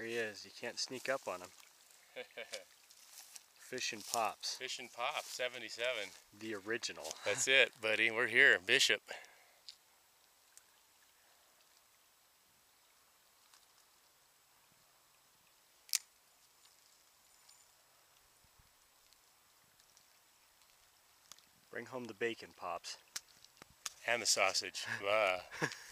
There he is. You can't sneak up on him. Fish and Pops. FishNPops77. The original. That's it, buddy. We're here, Bishop. Bring home the bacon, Pops. And the sausage.